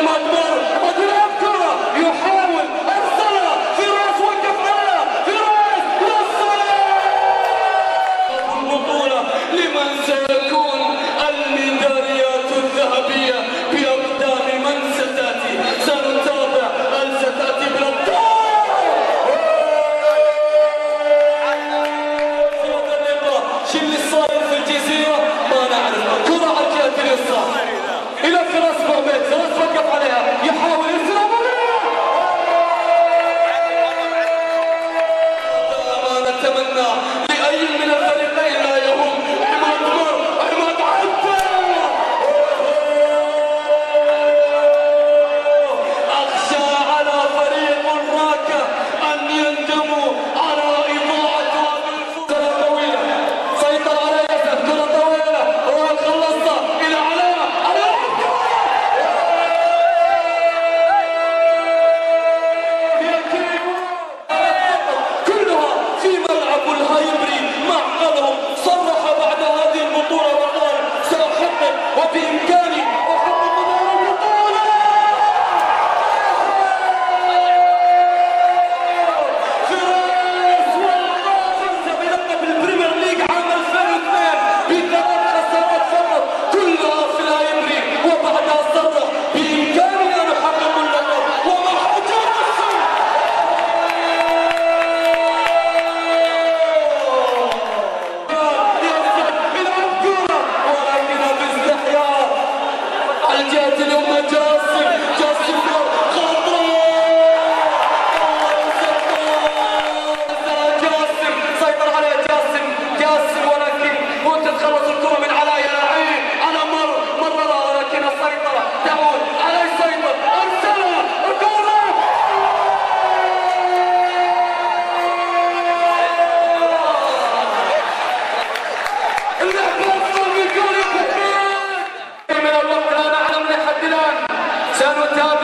عماد مر وتلعب كرة يحاول ارسلها فراس وقف عليها فراس وصلها البطولة لمن سيكون الميداليات الذهبية بأقدام من ستأتي سنتابع هل ستأتي بالأبطال شو اللي صاير في الجزيرة ما نعرف كرة على الجهة اليسار إلى فراس بوميت فراس وقف عليها يحاول يرسلها ما نتمنى لأي من الفريقين لا يهم عماد مر عماد عبده أخشى على فريق راكة أن يندموا على إضاعة هذه الفرصة طويلة سيطر على ياسر كرة طويلة وخلصها إلى علامة كلها في ملعب الهايبري معقلهم صرح بعد هذه البطولة وقال سأحقق وبإمكاني أحقق البطولة فراس والله فاز بلقب البريمير ليج عام 2002 بثلاث خسارات فقط كلها في الهايبري وبعدها صرح بإمكاني أن أحقق اللقب وما حجر يلعب كرة ولكنها باستحياء على الجهة اليمنى جاسم خطرة جاسم سيطر عليه جاسم ولكن ممكن تخلص الكرة من علاء يلاعين على مرة ولكن السيطرة تعود على يسيطر ارسلها الكرة اللعبة أفضل من كل من الوقت لا نعلم لحد الآن سنتابع